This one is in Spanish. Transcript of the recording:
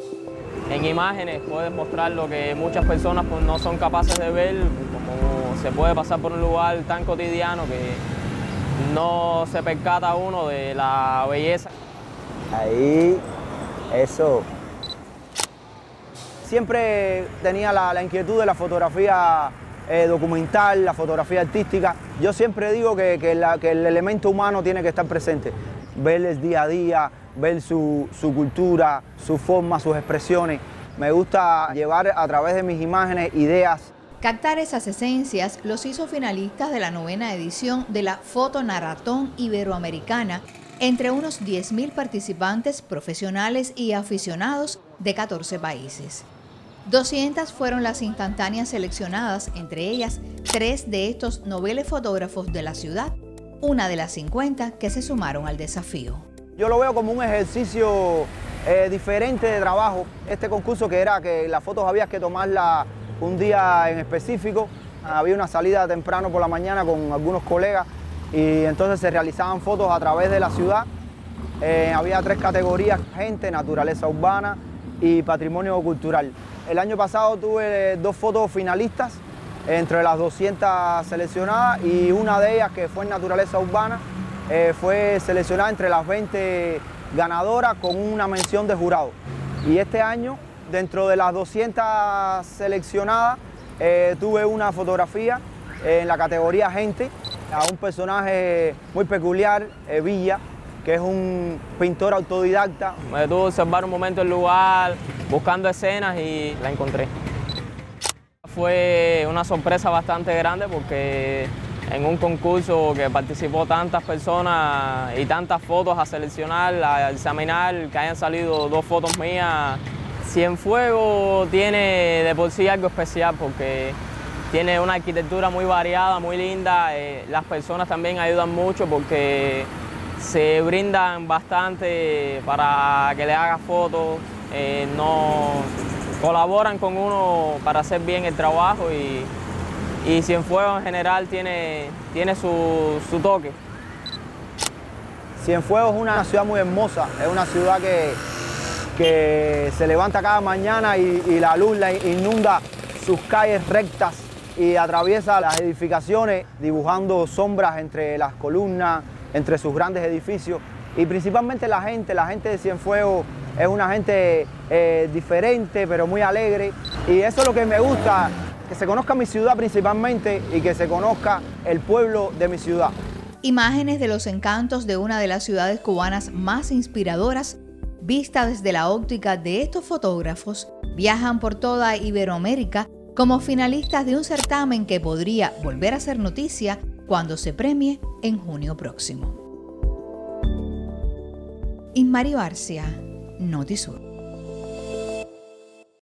En imágenes puedes mostrar lo que muchas personas pues, no son capaces de ver, como se puede pasar por un lugar tan cotidiano que no se percata uno de la belleza. Ahí, eso. Siempre tenía la inquietud de la fotografía documental, la fotografía artística. Yo siempre digo que el elemento humano tiene que estar presente. Ver el día a día, ver su cultura, su forma, sus expresiones. Me gusta llevar a través de mis imágenes ideas. Captar esas esencias los hizo finalistas de la 9ª edición de la Fotonaratón Iberoamericana entre unos 10.000 participantes profesionales y aficionados de 14 países. 200 fueron las instantáneas seleccionadas, entre ellas 3 de estos noveles fotógrafos de la ciudad, una de las 50 que se sumaron al desafío. Yo lo veo como un ejercicio diferente de trabajo. Este concurso que era que las fotos había que tomarlas un día en específico. Había una salida temprano por la mañana con algunos colegas y entonces se realizaban fotos a través de la ciudad. Había 3 categorías: gente, naturaleza urbana y patrimonio cultural. El año pasado tuve 2 fotos finalistas entre las 200 seleccionadas y una de ellas, que fue en naturaleza urbana, fue seleccionada entre las 20 ganadoras con una mención de jurado. Y este año, dentro de las 200 seleccionadas, tuve una fotografía en la categoría gente a un personaje muy peculiar, Villa, que es un pintor autodidacta. Me detuve a observar un momento el lugar, buscando escenas y la encontré. Fue una sorpresa bastante grande porque en un concurso que participó tantas personas y tantas fotos a seleccionar, a examinar, que hayan salido 2 fotos mías. Cienfuegos tiene de por sí algo especial porque tiene una arquitectura muy variada, muy linda. Las personas también ayudan mucho porque se brindan bastante para que le haga fotos, colaboran con uno para hacer bien el trabajo y Cienfuegos en general tiene su toque. Cienfuegos es una ciudad muy hermosa, es una ciudad que se levanta cada mañana y la luz la inunda sus calles rectas y atraviesa las edificaciones dibujando sombras entre las columnas, entre sus grandes edificios, y principalmente la gente de Cienfuegos es una gente diferente pero muy alegre, y eso es lo que me gusta, que se conozca mi ciudad principalmente y que se conozca el pueblo de mi ciudad. Imágenes de los encantos de una de las ciudades cubanas más inspiradoras, vista desde la óptica de estos fotógrafos, viajan por toda Iberoamérica como finalistas de un certamen que podría volver a ser noticia cuando se premie en junio próximo. Ismari Barcia, Notisur.